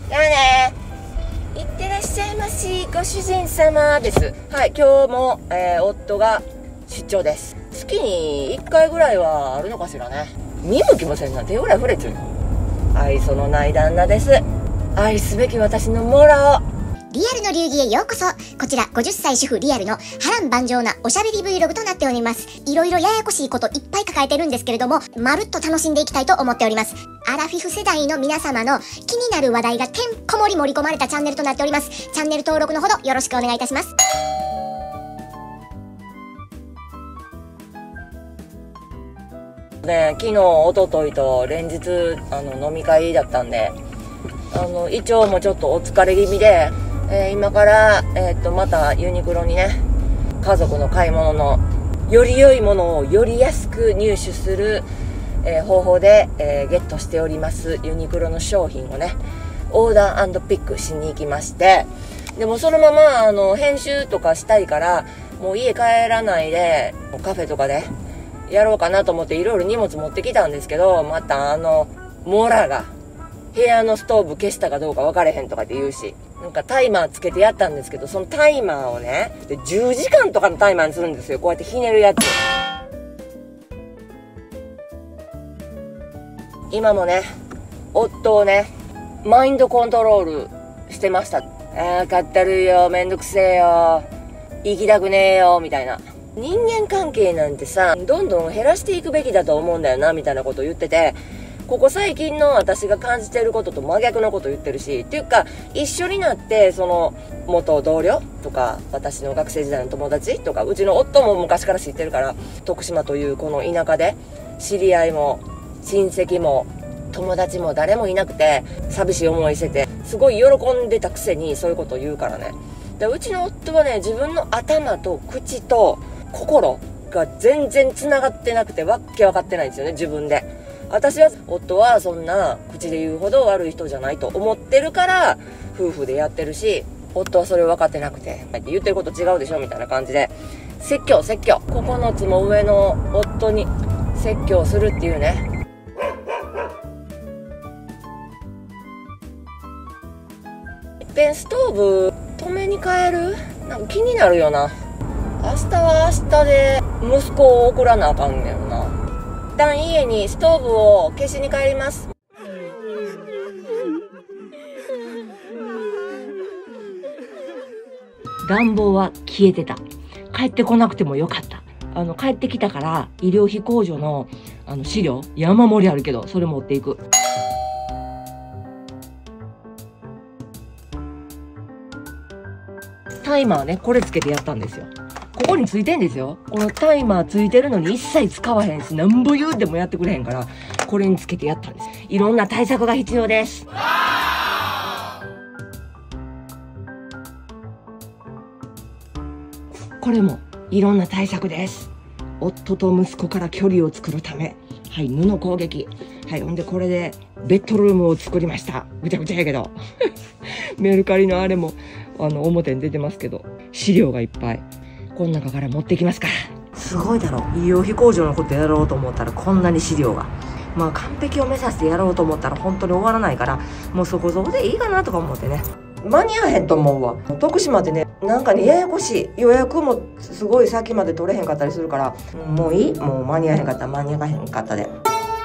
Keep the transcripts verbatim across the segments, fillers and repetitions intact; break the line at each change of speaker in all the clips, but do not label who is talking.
じゃあね。いってらっしゃいまし、ご主人様です。はい、今日も、えー、夫が出張です。月にいっかいぐらいはあるのかしらね。見向きもせんな、手ぐらい触れちゅうの。愛想のない旦那です。愛すべき私のモラを。
リアルの流儀へようこそ。こちらごじゅっさい主婦リアルの波乱万丈なおしゃべり Vlog となっております。いろいろややこしいこといっぱい抱えてるんですけれども、まるっと楽しんでいきたいと思っております。アラフィフ世代の皆様の気になる話題がてんこ盛り盛り込まれたチャンネルとなっております。チャンネル登録のほどよろしくお願いいたします。
ね、昨日おとといと連日あの飲み会だったんで、あの胃腸もちょっとお疲れ気味で、えー、今から、えー、っとまたユニクロにね、家族の買い物のより良いものをより安く入手する、えー、方法で、えー、ゲットしておりますユニクロの商品をね、オーダー&ピックしに行きまして、でもそのままあの編集とかしたいからもう家帰らないでカフェとかでやろうかなと思っていろいろ荷物持ってきたんですけど、またあのモラが部屋のストーブ消したかどうか分かれへんとかって言うし、なんかタイマーつけてやったんですけど、そのタイマーをね、でじゅうじかんとかのタイマーにするんですよ。こうやってひねるやつ。今もね、夫をね、マインドコントロールしてました。あーかったるいよ、めんどくせえよ、行きたくねえよ、みたいな。人間関係なんてさ、どんどん減らしていくべきだと思うんだよな、みたいなことを言ってて、ここ最近の私が感じてることと真逆のこと言ってるし、っていうか一緒になってその元同僚とか私の学生時代の友達とか、うちの夫も昔から知ってるから、徳島というこの田舎で知り合いも親戚も友達も誰もいなくて寂しい思いしてて、すごい喜んでたくせにそういうことを言うからね。でうちの夫はね、自分の頭と口と心が全然つながってなくて、わっけ分かってないんですよね、自分で。私は夫はそんな口で言うほど悪い人じゃないと思ってるから夫婦でやってるし、夫はそれを分かってなくて、言ってること違うでしょみたいな感じで説教説教ここのつも上の夫に説教するっていうね。いっぺんストーブ止めに帰る？なんか気になるよな。明日は明日で息子を送らなあかんねんな。一旦家にストーブを消しに帰ります。暖房は消えてた。帰ってこなくてもよかった。あの帰ってきたから医療費控除のあの資料山盛りあるけど、それ持っていく。タイマーね、これつけてやったんですよ。ここについてんですよ。このタイマーついてるのに一切使わへんし、なんぼ言うてもやってくれへんから、これにつけてやったんです。いろんな対策が必要です。これもいろんな対策です。夫と息子から距離を作るため。はい、布攻撃。はい、ほんでこれでベッドルームを作りました。ぐちゃぐちゃやけど。メルカリのあれも、あの、表に出てますけど、資料がいっぱい。この中から持ってきますから。すごいだろ。医療費控除のことやろうと思ったらこんなに資料が。まあ完璧を目指してやろうと思ったら本当に終わらないから、もうそこそこでいいかなとか思ってね。間に合わへんと思うわ。徳島でね、なんかね、ややこしい。予約もすごい先まで取れへんかったりするから、もういい？もう間に合わへんかったら間に合わへんかったで。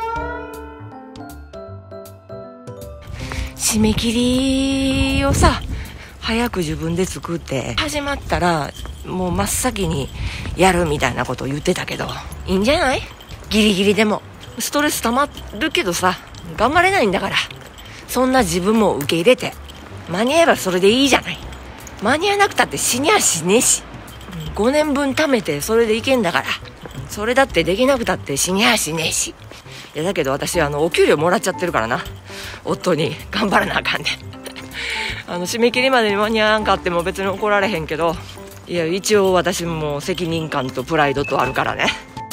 締め切りをさ、早く自分で作って始まったらもう真っ先にやるみたいなことを言ってたけど、いいんじゃない？ギリギリでもストレス溜まるけどさ、頑張れないんだから、そんな自分も受け入れて間に合えばそれでいいじゃない。間に合わなくたって死にゃしねえし、ごねんぶん貯めてそれでいけんだから、それだってできなくたって死にゃしねえし。いやだけど私あのお給料もらっちゃってるからな、夫に頑張らなあかんねん。あの締め切りまでに間に合わんかっても別に怒られへんけど、いや一応私も責任感とプライドとあるからね。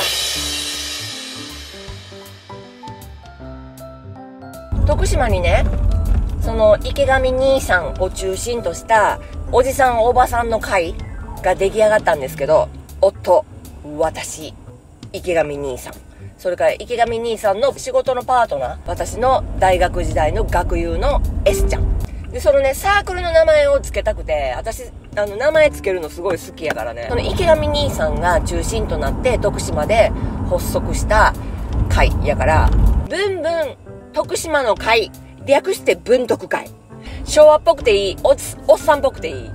徳島にね、その池上兄さんを中心としたおじさんおばさんの会が出来上がったんですけど、夫、私、池上兄さん、それから池上兄さんの仕事のパートナー、私の大学時代の学友の S ちゃん、 で、そのね、サークルの名前を付けたくて、私、あの、名前付けるのすごい好きやからね。その池上兄さんが中心となって徳島で発足した会やから、ブンブン徳島の会、略して文徳会。昭和っぽくていい、おっ、おっさんっぽくていい。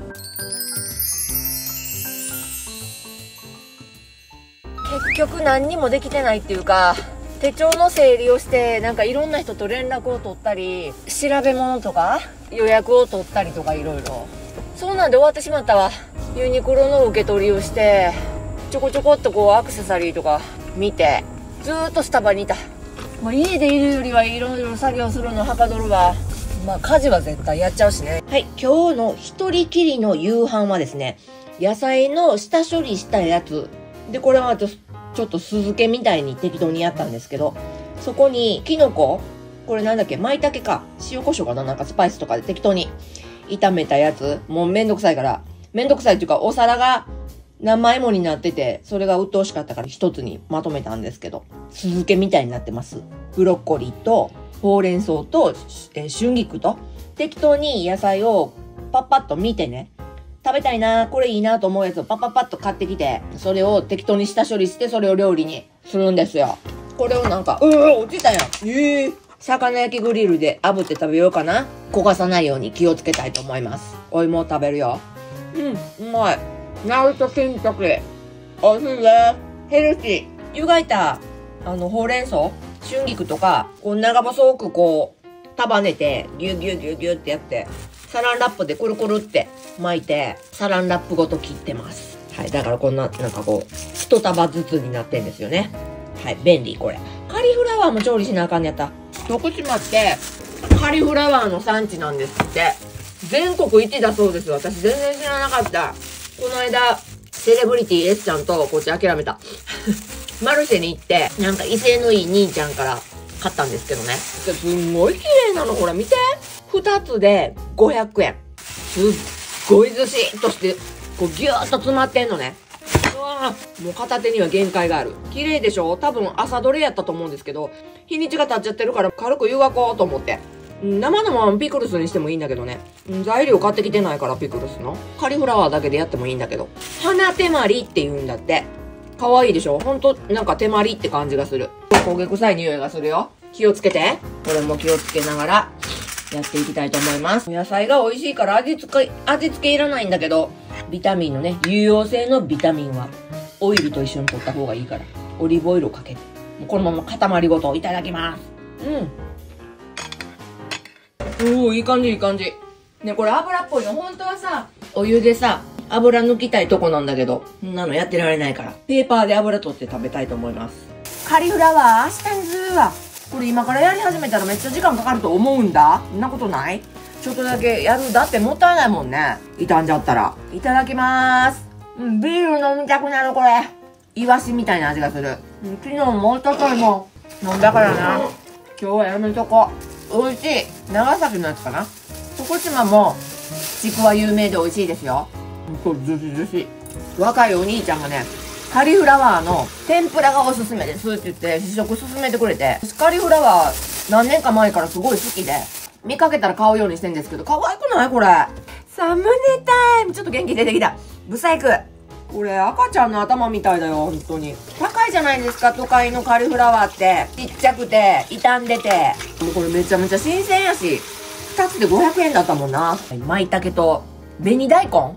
結局何にもできてないっていうか、手帳の整理をして、なんかいろんな人と連絡を取ったり、調べ物とか予約を取ったりとかいろいろ。そうなんで終わってしまったわ。ユニクロの受け取りをして、ちょこちょこっとこうアクセサリーとか見て、ずーっとスタバにいた。まあ、家でいるよりはいろいろ作業するのはかどるわ。まあ家事は絶対やっちゃうしね。はい、今日の一人きりの夕飯はですね、野菜の下処理したやつ。で、これはちょっとちょっと酢漬けみたいに適当にやったんですけど、そこにキノコ、これなんだっけ、舞茸か、塩コショウかな、なんかスパイスとかで適当に炒めたやつ、もうめんどくさいから、めんどくさいっていうかお皿が何枚もになってて、それが鬱陶しかったから一つにまとめたんですけど、酢漬けみたいになってます。ブロッコリーとほうれん草と、えー、春菊と、適当に野菜をパッパッと見てね、食べたいな、これいいなと思うやつをパッパッパッと買ってきて、それを適当に下処理して、それを料理にするんですよ。これをなんか、うー、落ちたやん。えー、魚焼きグリルで炙って食べようかな。焦がさないように気をつけたいと思います。お芋を食べるよ。うん、うまい。ナルト金時。おいしいね。ヘルシー。湯がいた、あの、ほうれん草、春菊とか、こう長細くこう、束ねて、ギュギュギュギュってやって、サランラップでくるくるって巻いて、サランラップごと切ってます。はい。だからこんな、なんかこう、一束ずつになってんですよね。はい。便利、これ。カリフラワーも調理しなあかんねやった。徳島って、カリフラワーの産地なんですって。全国一だそうです。私全然知らなかった。この間、セレブリティ S ちゃんとこっち諦めた。マルシェに行って、なんか威勢のいい兄ちゃんから買ったんですけどね。すんごい綺麗なの、ほら見て。二つでごひゃくえん。すっごいずしっとして、こうギューッと詰まってんのね。うわぁ、もう片手には限界がある。綺麗でしょ？多分朝どれやったと思うんですけど、日にちが経っちゃってるから軽く湯がこうと思って。生のままピクルスにしてもいいんだけどね。材料買ってきてないからピクルスの。カリフラワーだけでやってもいいんだけど。花手まりって言うんだって。可愛いでしょ？ほんと、なんか手まりって感じがする。焦げ臭い匂いがするよ。気をつけて。これも気をつけながらやっていきたいと思います。野菜が美味しいから味付け、味付けいらないんだけど、ビタミンのね、有用性のビタミンはオイルと一緒に取った方がいいから、オリーブオイルをかけて、このまま塊ごといただきます。うん。おー、いい感じいい感じ。ね、これ油っぽいの。本当はさ、お湯でさ、油抜きたいとこなんだけど、そんなのやってられないから、ペーパーで油取って食べたいと思います。カリフラワー、明日にするわ。これ今からやり始めたらめっちゃ時間かかると思うんだ。そんなことない？ちょっとだけやる。だってもったいないもんね。傷んじゃったら。いただきまーす。うん、ビール飲みたくなるこれ。イワシみたいな味がする。うん、昨日もう一昨日も飲んだからな。今日はやめとこう。美味しい。長崎のやつかな。徳島もちくわ有名で美味しいですよ。これずしずし。若いお兄ちゃんがね、カリフラワーの天ぷらがおすすめですって言って試食勧めてくれて、カリフラワー何年か前からすごい好きで、見かけたら買うようにしてんですけど、可愛くないこれ。サムネタイム。ちょっと元気出てきた。ブサイク。これ赤ちゃんの頭みたいだよ、本当に。高いじゃないですか、都会のカリフラワーって。ちっちゃくて、傷んでて。もうこれめちゃめちゃ新鮮やし、二つでごひゃくえんだったもんな。舞茸と紅大根。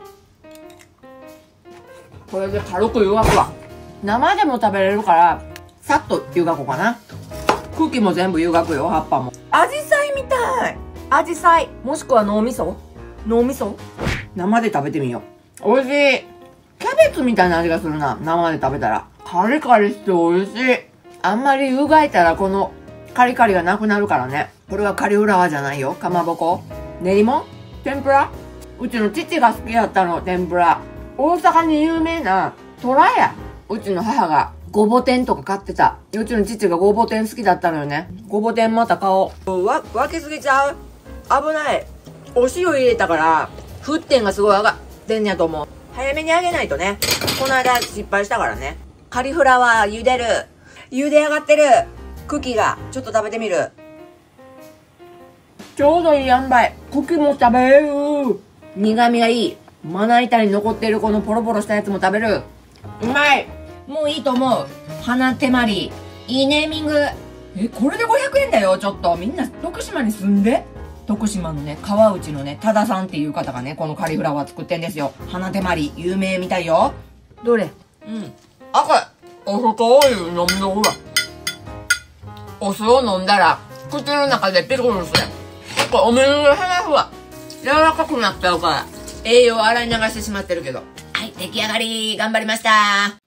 これで軽く湯がくわ。生でも食べれるから、さっと湯がこうかな。茎も全部湯がくよ、葉っぱも。アジサイみたい。アジサイ。もしくは脳みそ脳みそ生で食べてみよう。美味しい。キャベツみたいな味がするな。生で食べたら。カリカリして美味しい。あんまり湯がいたらこのカリカリがなくなるからね。これはカリフラワーじゃないよ。かまぼこ。練り物天ぷら。うちの父が好きやったの、天ぷら。大阪に有名なトラや。うちの母がごぼ天とか買ってた。うちの父がごぼ天好きだったのよね。ごぼ天また買おう。わ、分けすぎちゃう？危ない。お塩入れたから、沸点がすごい上がってんやと思う。早めに揚げないとね。この間失敗したからね。カリフラワー茹でる。茹で上がってる。茎が。ちょっと食べてみる。ちょうどいい塩梅。 茎も食べる。苦味がいい。まな板に残ってるこのポロポロしたやつも食べる。うまい。もういいと思う。花手まり。いいネーミング。え、これでごひゃくえんだよ。ちょっと。みんな徳島に住んで。徳島のね、川内のね、多田さんっていう方がね、このカリフラワー作ってんですよ。花手まり。有名みたいよ。どれ？うん。赤い。お酢とオイル飲むのほら。お酢を飲んだら、口の中でピクルスで。これお水が話すわ。柔らかくなっちゃうから。栄養洗い流してしまってるけど。はい、出来上がり。頑張りました。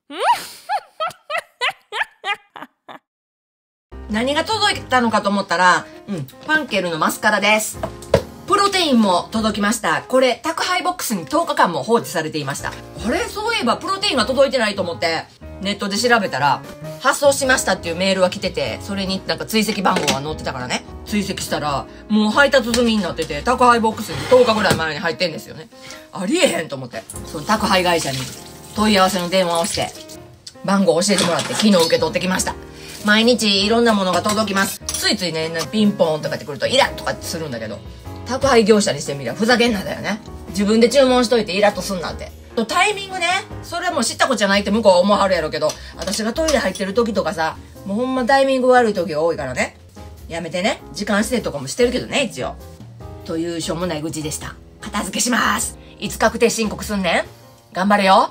何が届いたのかと思ったら、うん、ファンケルのマスカラです。プロテインも届きました。これ、宅配ボックスにとおかかんも放置されていました。これ、そういえばプロテインが届いてないと思って、ネットで調べたら、発送しましたっていうメールが来てて、それになんか追跡番号が載ってたからね。追跡したら、もう配達済みになってて、宅配ボックスにとおかぐらい前に入ってんですよね。ありえへんと思って。その宅配会社に問い合わせの電話をして、番号を教えてもらって昨日受け取ってきました。毎日いろんなものが届きます。ついついね、ピンポーンとかってくるとイラッとかってするんだけど、宅配業者にしてみりゃふざけんなだよね。自分で注文しといてイラッとすんなって。とタイミングね、それはもう知ったことじゃないって向こうは思わはるやろうけど、私がトイレ入ってる時とかさ、もうほんまタイミング悪い時が多いからね。やめてね。時間指定とかもしてるけどね、一応。というしょうもない愚痴でした。片付けします。いつ確定申告すんねん。頑張れよ。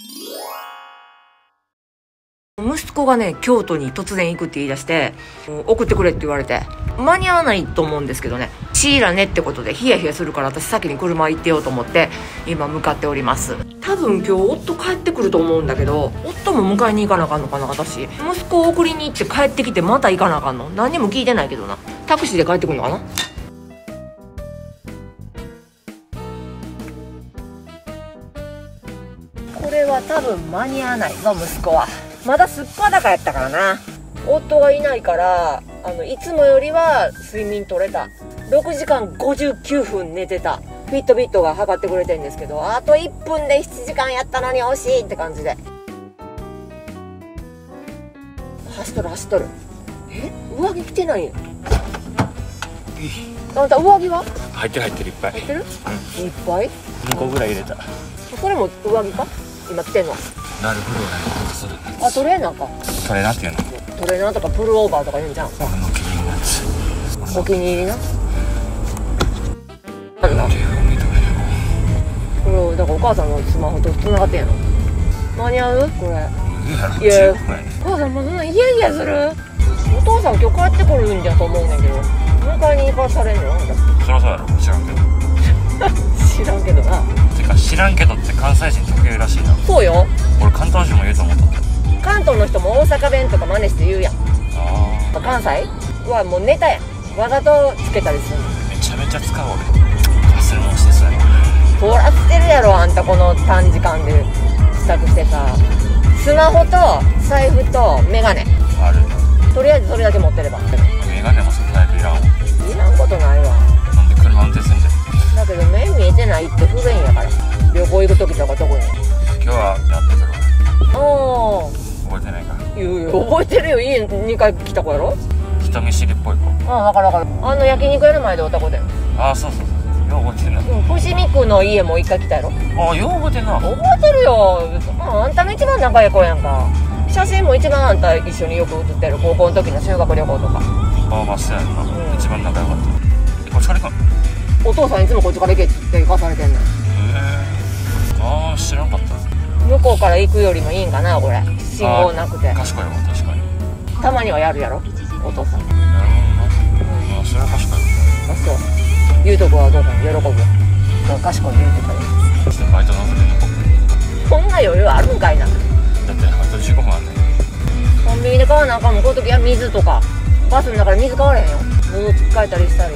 息子がね、京都に突然行くって言い出して、送ってくれって言われて、間に合わないと思うんですけどね、シーラねってことでヒヤヒヤするから私先に車行ってようと思って、今向かっております。多分今日夫帰ってくると思うんだけど、夫も迎えに行かなあかんのかな、私。息子を送りに行って帰ってきてまた行かなあかんの？何にも聞いてないけどな。タクシーで帰ってくるのかな？これは多分間に合わないぞ、息子は。まだすっぱだかやったからな。夫がいないから、あの、いつもよりは睡眠取れた。ろくじかんごじゅうきゅうふん寝てた。フィットビットが測ってくれてんですけど、あといっぷんでしちじかんやったのに惜しいって感じで。走っとる走っとる。え？上着着てないよ。あんた上着は？
入ってる入ってる、いっぱい。
入ってる？うん。いっぱい？
にこぐらい入れた。
これも上着か？今着てんの？
なるほど、なるほど、それ。
あ、トレーナーか。
トレーナーっていうの？
トレーナーとかプルオーバーとか言うんじゃん。
俺のお気に入りのやつ。
お気に入りな。
なんだ。
これだからお母さんのスマホと繋がってんやろ。間に合う？これ。
いや、お
母さんもそんなイヤイヤする。お父さん今日帰ってくるんじゃと思うねんけど、迎えに行かされんの？
そりゃそうやろ、知らんけど。
知らんけどな。
てか知らんけどって関西人特有らしいな。
そうよ。
俺関東人も言うと思った。
関東の人も大阪弁とか真似して言うやん。
ああ。
関西はもうネタやん。わざとつけたりするの。
めちゃめちゃ使う俺。忘れ物してそうやな。
そらしてるやろ、あんたこの短時間で支度してさ。スマホと財布とメガネ。
ある。
とりあえずそれだけ持ってれば。
メガネもそんなにいらんわ。
いらんことないわ。
なんで車運転すんじ
だけど目見えてないって不便やから。旅行行く時とか特に。
今日はやってくるわ。
おー。
覚えてないか。
いやいや覚えてるよ。家にかい来た子やろ。
人見知りっぽい子。
ああ、分かる分かる。あの焼肉屋の前でおった子だよ。
ああ、そうそうそう。よう覚えてるな。
うん、伏見区の家も一回来たやろ。
ああ、よう覚えてんな。
覚えてるよ。あんたの一番仲いい子やんか。写真も一番あんた一緒によく写ってる。高校の時の修学旅行とか。
ああ、まあそうやんな、
うん、
一番仲良かった。え、こっちから行くの？
お父さんいつもこっちから行けって行かされてんの。へ
え。ああ、知らんかった。
向こうから行くよりもいいんかな、これ。信号なくて。
賢いわ、確かに。
たまにはやるやろ、お父さん。
なるほどな。うん、あ、それは賢いわ。
あ、そう。言うとこはお父さん喜ぶよ。そう賢い言うてたよ。
そしてバイトなんて出んのか。
こんな余裕あるんかいな。
だってあとじゅうごふんあんねん。
コンビニで買わなあかんもん。この時は水とかバスの中で水買われへんよ。喉つっかえたりしたり。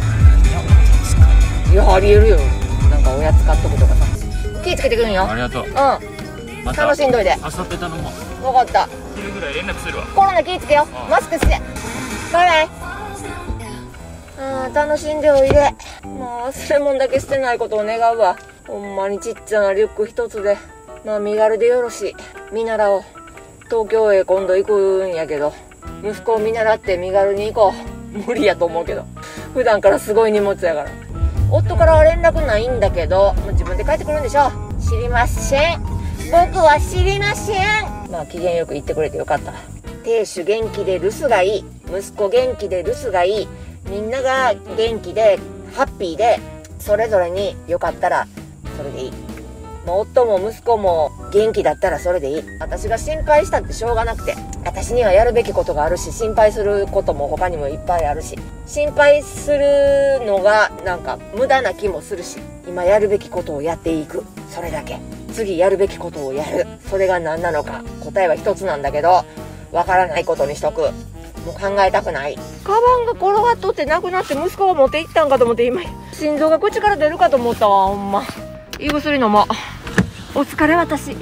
いや、ありえるよ。なんかおやつ買っとくとかさ。気ぃつけてくんよ。
ありがとう。
うん、
また
楽しんどいで。
あさって頼もう。
分かった。
昼ぐらい連絡するわ。
コロナ気ぃつけよ。マスクしてバイバイ。あー、楽しんでおいで。もう忘れ物だけしてないことを願うわ。ほんまにちっちゃなリュック一つで、まあ身軽でよろしい。見習おう。東京へ今度行くんやけど、息子を見習って身軽に行こう。無理やと思うけど、普段からすごい荷物やから。 夫から連絡ないんだけど、もう自分で帰ってくるんでしょ。知りません。僕は知りません。まあ機嫌よく言ってくれてよかった。亭主元気で留守がいい。息子元気で留守がいい。みんなが元気でハッピーで、それぞれに良かったらそれでいい。もう夫も息子も元気だったらそれでいい。私が心配したってしょうがなくて、私にはやるべきことがあるし、心配することも他にもいっぱいあるし、心配するのがなんか無駄な気もするし、今やるべきことをやっていく。それだけ。次やるべきことをやる。それが何なのか、答えは一つなんだけど、わからないことにしとく。もう考えたくない。カバンが転がっとってなくなって、息子が持って行ったんかと思って、今心臓が口から出るかと思ったわ。ほんま胃薬飲もう。お疲れ。私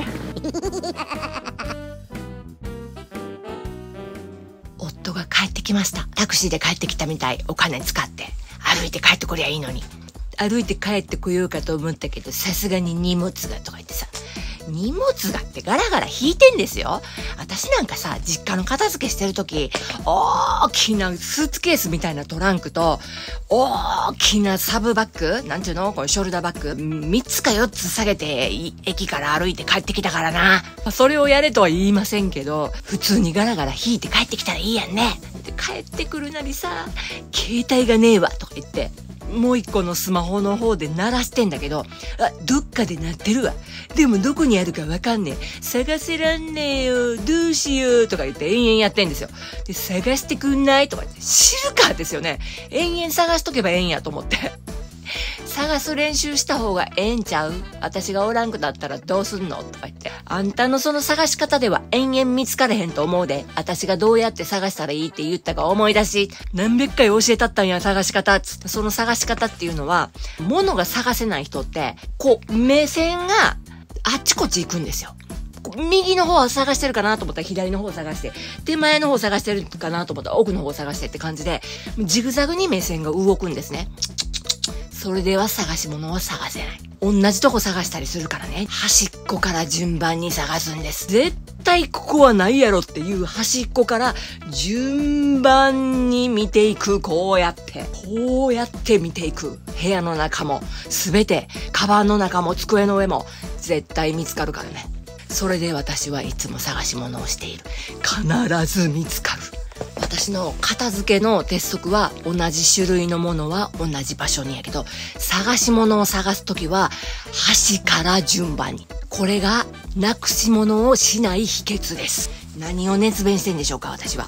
夫が帰ってきました。タクシーで帰ってきたみたい。お金使って歩いて帰ってこりゃいいのに、歩いて帰ってこようかと思ったけど、さすがに荷物がとか言ってさ、荷物がってガラガラ引いてんですよ。私なんかさ、実家の片付けしてるとき、大きなスーツケースみたいなトランクと、大きなサブバッグ、なんていうのこれショルダーバッグ、みっつかよっつ下げて、駅から歩いて帰ってきたからな。それをやれとは言いませんけど、普通にガラガラ引いて帰ってきたらいいやんね。で帰ってくるなりさ、携帯がねえわとか言って、もう一個のスマホの方で鳴らしてんだけど、あ、どっかで鳴ってるわ。でもどこにあるかわかんねえ。探せらんねえよ。どうしようとか言って延々やってんですよ。で、探してくんないとか言って、知るかですよね。延々探しとけばええんやと思って。探す練習した方がええんちゃう？私がおらんくなったらどうすんのとか言って。あんたのその探し方では延々見つかれへんと思うで。私がどうやって探したらいいって言ったか思い出し、何百回教えたったんや、探し方。つって、その探し方っていうのは、物が探せない人って、こう、目線があっちこっち行くんですよ。右の方は探してるかなと思ったら左の方を探して、手前の方を探してるかなと思ったら奥の方を探してって感じで、ジグザグに目線が動くんですね。それでは探し物は探せない。同じとこ探したりするからね。端っこから順番に探すんです。絶対ここはないやろっていう端っこから順番に見ていく。こうやって。こうやって見ていく。部屋の中も、すべて、カバンの中も机の上も、絶対見つかるからね。それで私はいつも探し物をしている。必ず見つかる。私の片付けの鉄則は、同じ種類のものは同じ場所にやけど、探し物を探すときは端から順番に。これがなくし物をしない秘訣です。何を熱弁してんでしょうか、私は。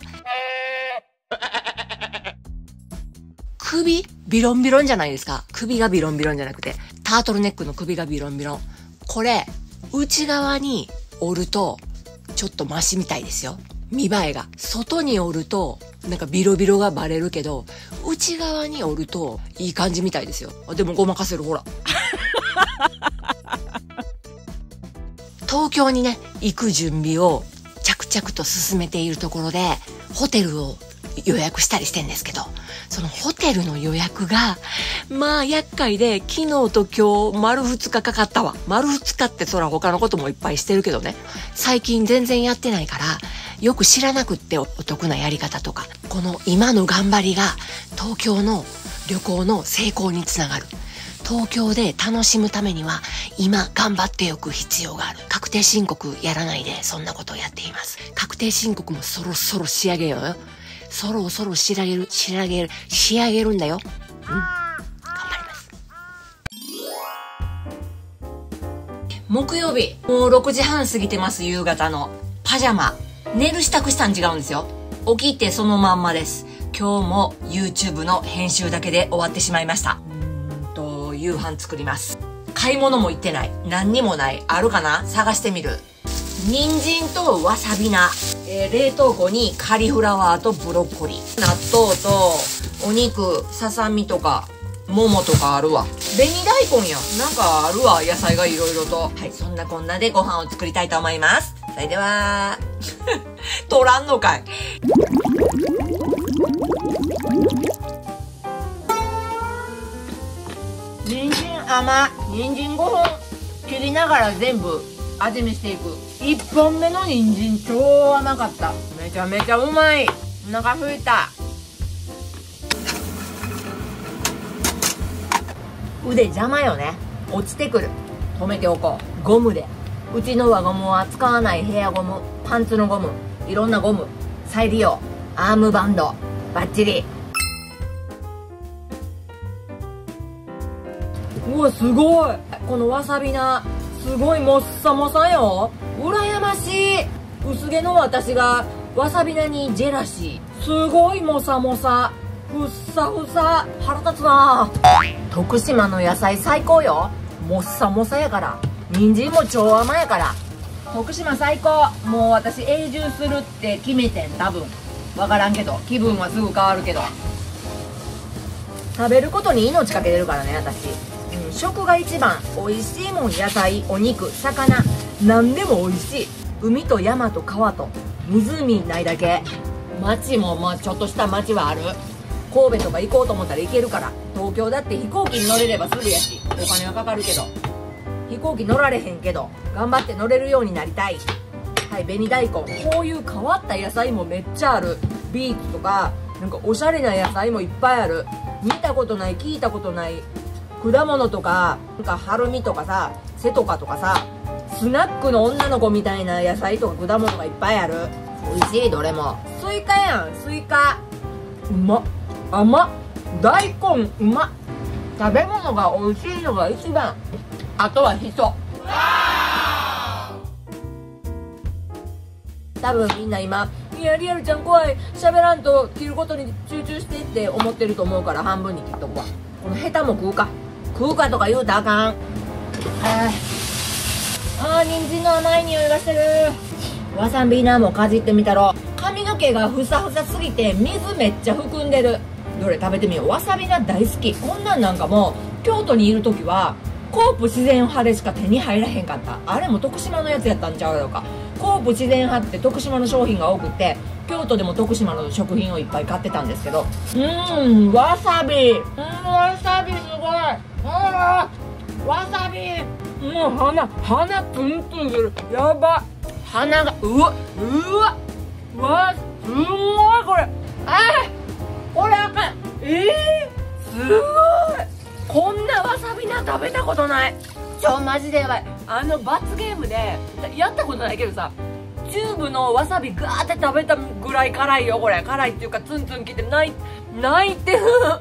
首ビロンビロンじゃないですか。首がビロンビロンじゃなくて、タートルネックの首がビロンビロン。これ内側に折るとちょっとマシみたいですよ。見栄えが。外に折ると、なんかビロビロがバレるけど、内側に折るといい感じみたいですよ。でもごまかせる、ほら。東京にね、行く準備を着々と進めているところで、ホテルを予約したりしてんですけど、そのホテルの予約が、まあ厄介で、昨日と今日丸二日かかったわ。丸二日ってそら他のこともいっぱいしてるけどね。最近全然やってないから、よく知らなくってお得なやり方とか、この今の頑張りが東京の旅行の成功につながる。東京で楽しむためには今頑張っておく必要がある。確定申告やらないでそんなことをやっています。確定申告もそろそろ仕上げようよ。そろそろ仕上げる、仕上げる、仕上げるんだよ。うん。頑張ります。木曜日、もうろくじはん過ぎてます。夕方のパジャマ。寝る支度したん違うんですよ。起きてそのまんまです。今日も YouTube の編集だけで終わってしまいました。うーんと、夕飯作ります。買い物も行ってない。何にもない。あるかな？探してみる。人参とわさび菜。えー、冷凍庫にカリフラワーとブロッコリー。納豆とお肉、ささみとか、桃とかあるわ。紅大根や。なんかあるわ。野菜がいろいろと。はい、そんなこんなでご飯を作りたいと思います。それでは、取らんのかい。人参甘。人参ごほん切りながら全部味見していく。いっぽんめの人参超甘かった。めちゃめちゃうまい。お腹すいた。 腕邪魔よね。落ちてくる。止めておこう。ゴムで。うちの輪ゴムは使わないヘアゴム、パンツのゴム、いろんなゴム再利用、アームバンドバッチリ。うわ、すごい。このわさび菜すごいもっさもさよ。羨ましい。薄毛の私がわさび菜にジェラシー。すごいもさもさ、ふっさふさ。腹立つな。徳島の野菜最高よ。もっさもさやから、人参も超甘やから。徳島最高。もう私永住するって決めてん。多分分からんけど、気分はすぐ変わるけど、食べることに命かけてるからね私。うん、食が一番。美味しいもん。野菜、お肉、魚、何でも美味しい。海と山と川と湖ないだけ。町もまあちょっとした町はある。神戸とか行こうと思ったら行けるから。東京だって飛行機に乗れればすぐやし、お金はかかるけど、飛行機乗られへんけど頑張って乗れるようになりたい。はい、紅大根。こういう変わった野菜もめっちゃある。ビーツとかなんかおしゃれな野菜もいっぱいある。見たことない、聞いたことない果物とか、なんかハルミとかさ、セとかとかさ、スナックの女の子みたいな野菜とか果物がいっぱいある。美味しい。どれもスイカやん。スイカうまっ、甘っ。大根うまっ。食べ物が美味しいのが一番。あとはヒ素。多分みんな今、いやリアルちゃん怖い、喋らんと切ることに集中してって思ってると思うから、半分に切っとくわ。このヘタも食うか食うかとか言うたらあかん。あー、人参の甘い匂いがしてる。わさび菜もかじってみたろ。髪の毛がふさふさすぎて水めっちゃ含んでる。どれ食べてみよう。わさび菜大好き。こんなんなんかもう京都にいる時はコープ自然派でしか手に入らへんかった。あれも徳島のやつやったんちゃうやろか。コープ自然派って徳島の商品が多くて、京都でも徳島の食品をいっぱい買ってたんですけど、うーん、わさび、うん、わさびすごい。あー、わさび、もう鼻鼻ツンツンする。やば。鼻がうわうわうわ、すごいこれ。あー、これあかん。ええー、すごい。こんなわさび菜食べたことない。ちょマジでやばい。あの罰ゲームでやったことないけどさ、チューブのわさびガーって食べたぐらい辛いよこれ。辛いっていうかツンツンきて泣い泣いてる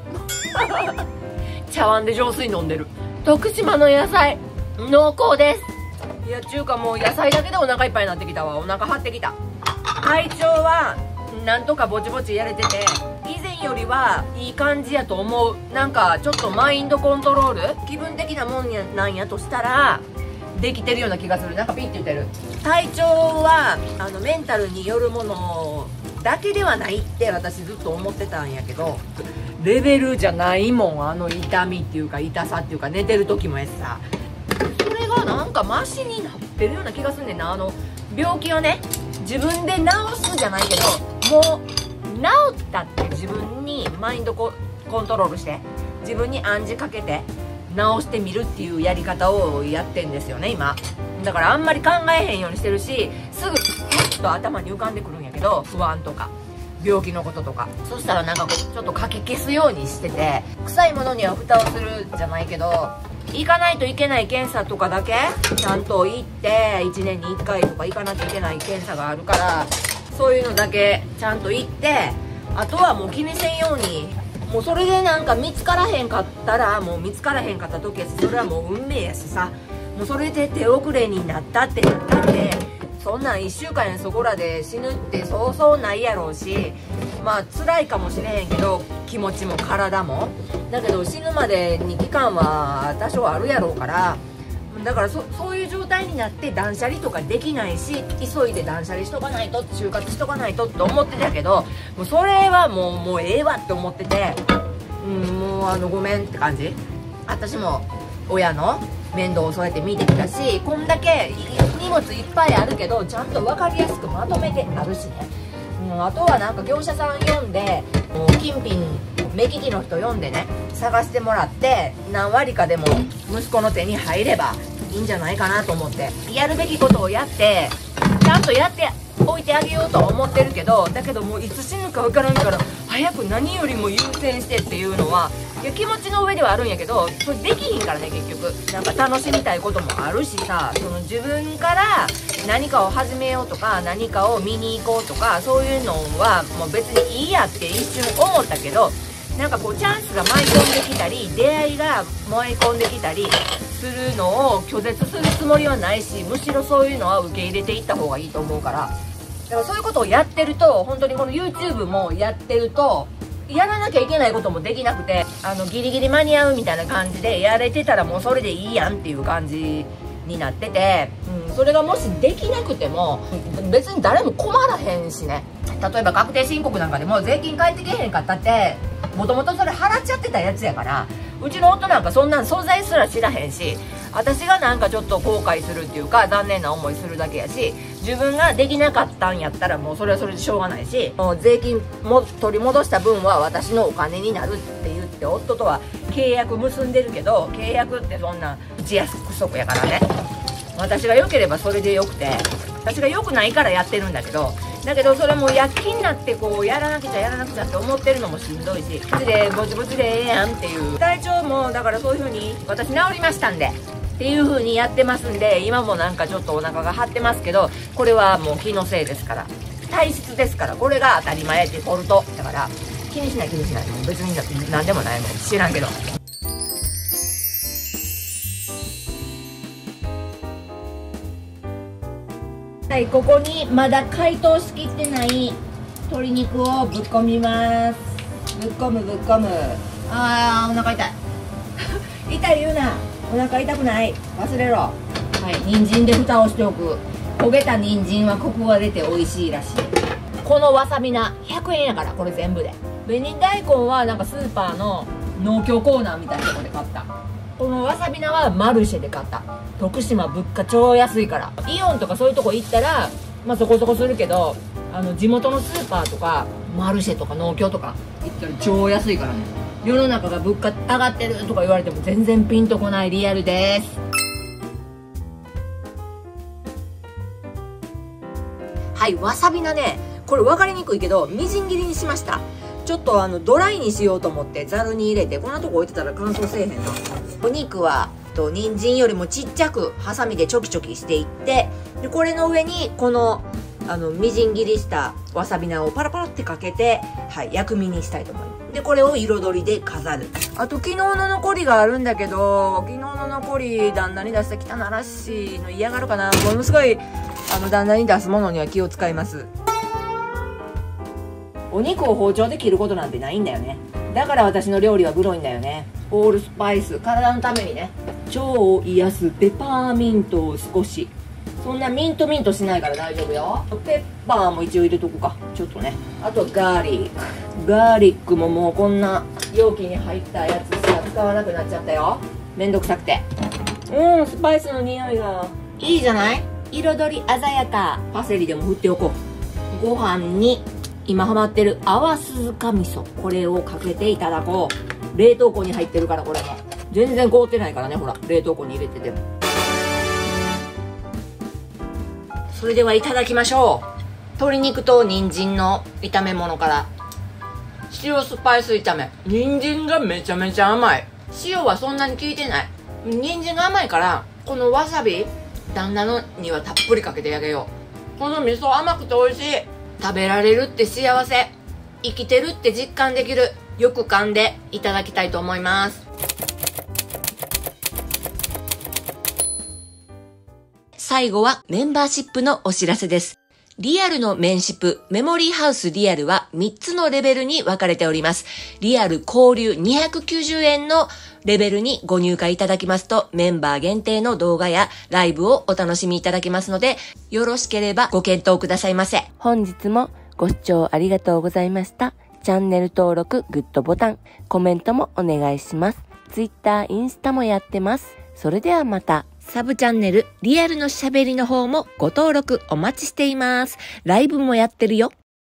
茶碗で浄水飲んでる。徳島の野菜濃厚です。いや中華もう野菜だけでお腹いっぱいになってきたわ。お腹張ってきた。体調はなんとかぼちぼちやれてて、以前よりはいい感じやと思う。なんかちょっとマインドコントロール、気分的なもんやなんやとしたらできてるような気がする。なんかピッて言ってる。体調はあのメンタルによるものだけではないって私ずっと思ってたんやけど、レベルじゃないもん。あの痛みっていうか痛さっていうか、寝てる時もやしさ、それがなんかマシになってるような気がすんねんな。あの病気をね自分で治すじゃないけど、もう治ったって自分にマインドコントロールして、自分に暗示かけて治してみるっていうやり方をやってんですよね今。だからあんまり考えへんようにしてるし、すぐふっと頭に浮かんでくるんやけど、不安とか病気のこととか。そしたらなんかこうちょっとかき消すようにしてて、臭いものには蓋をするじゃないけど、行かないといけない検査とかだけちゃんと行って、いちねんにいっかいとか行かなきゃいけない検査があるから、そういうのだけちゃんと行って、あとはもう気にせんように。もうそれでなんか見つからへんかったら、もう見つからへんかった時やし、それはもう運命やしさ、もうそれで手遅れになったってなったって、そんなんいっしゅうかんやそこらで死ぬってそうそうないやろうし、まあ辛いかもしれへんけど、気持ちも体もだけど、死ぬまでに期間は多少あるやろうから、だから そ, そういう状態になって断捨離とかできないし、急いで断捨離しとかないと、就活しとかないとって思ってたけど、もうそれはもうもうええわって思ってて、うん、もうあのごめんって感じ。私も親の面倒をそうやって見てきたし、こんだけ荷物いっぱいあるけどちゃんと分かりやすくまとめてあるしね、うん、あとはなんか業者さん呼んで、もう金品目利きの人呼んでね、探してもらって何割かでも息子の手に入ればいいんじゃないかなと思って、やるべきことをやってちゃんとやっておいてあげようとは思ってるけど、だけどもういつ死ぬか分からんから、早く何よりも優先してっていうのはいや気持ちの上ではあるんやけど、それできひんからね結局。なんか楽しみたいこともあるしさ、その自分から何かを始めようとか何かを見に行こうとかそういうのはもう別にいいやって一瞬思ったけど、なんかこうチャンスが舞い込んできたり出会いが舞い込んできたりするのを拒絶するつもりはないし、むしろそういうのは受け入れていった方がいいと思うから。だからそういうことをやってると、本当にこの YouTube もやってるとやらなきゃいけないこともできなくて、あのギリギリ間に合うみたいな感じでやれてたらもうそれでいいやんっていう感じになってて、うん、それがもしできなくても別に誰も困らへんしね。例えば確定申告なんかでも税金返ってけへんかったってもともとそれ払っちゃってたやつやから、うちの夫なんかそんなん存在すら知らへんし、私がなんかちょっと後悔するっていうか残念な思いするだけやし、自分ができなかったんやったらもうそれはそれでしょうがないし、もう税金も取り戻した分は私のお金になるって言って夫とは契約結んでるけど、契約ってそんな打ち約束やからね。私が良ければそれでよくて、私が良くないからやってるんだけど、だけどそれも躍起になってこうやらなくちゃやらなくちゃって思ってるのもしんどいし、ぼちでぼちぼちでええやんっていう。体調もだからそういう風に私治りましたんでっていう風にやってますんで、今もなんかちょっとお腹が張ってますけど、これはもう気のせいですから、体質ですから、これが当たり前デフォルトだから気にしない気にしない。もう別に何でもないもん知らんけど。はい、ここにまだ解凍しきってない鶏肉をぶっ込みます。ぶっ込むぶっ込む。あーお腹痛い痛い言うな、お腹痛くない、忘れろ。はい、人参で蓋をしておく。焦げた人参はコクが出て美味しいらしい。このわさび菜ひゃくえんやから、これ全部で。紅大根はなんかスーパーの農協コーナーみたいなとこで買った。このわさび菜はマルシェで買った。徳島物価超安いから、イオンとかそういうとこ行ったらまあそこそこするけど、あの地元のスーパーとかマルシェとか農協とか行ったら超安いからね。世の中が物価上がってるとか言われても全然ピンとこない。リアルです。はい、わさび菜ね、これ分かりにくいけどみじん切りにしました。ちょっとあのドライにしようと思ってざるに入れて、こんなとこ置いてたら乾燥せえへんな。お肉はと人参よりもちっちゃくハサミでチョキチョキしていって、でこれの上にこのあのみじん切りしたわさび菜をパラパラってかけて、はい、薬味にしたいと思います。でこれを彩りで飾る。あと昨日の残りがあるんだけど、昨日の残り旦那に出した汚らしいの嫌がるかな。ものすごいあの旦那に出すものには気を使います。お肉を包丁で切ることなんてないんだよね。だから私の料理はグロいんだよね。ホールスパイス、体のためにね。腸を癒すペパーミントを少し。そんなミントミントしないから大丈夫よ。ペッパーも一応入れとくか、ちょっとね。あとガーリック。ガーリックももうこんな容器に入ったやつしか使わなくなっちゃったよ。めんどくさくて。うん、スパイスの匂いがいいじゃない。彩り鮮やか。パセリでも振っておこう。ご飯に今ハマってる泡鈴鹿味噌、これをかけていただこう。冷凍庫に入ってるから、これも全然凍ってないからね。ほら、冷凍庫に入れてても。それではいただきましょう。鶏肉と人参の炒め物から。塩スパイス炒め。人参がめちゃめちゃ甘い。塩はそんなに効いてない。人参が甘いから、このわさび旦那のにはたっぷりかけてあげよう。この味噌甘くて美味しい。食べられるって幸せ。生きてるって実感できる。よく噛んでいただきたいと思います。最後はメンバーシップのお知らせです。リアルのメンシップ、メモリーハウスリアルはみっつのレベルに分かれております。リアル交流にひゃくきゅうじゅうえんのレベルにご入会いただきますと、メンバー限定の動画やライブをお楽しみいただけますので、よろしければご検討くださいませ。本日もご視聴ありがとうございました。チャンネル登録、グッドボタン、コメントもお願いします。Twitter、インスタもやってます。それではまた。サブチャンネル、リアルのしゃべりの方もご登録お待ちしています。ライブもやってるよ。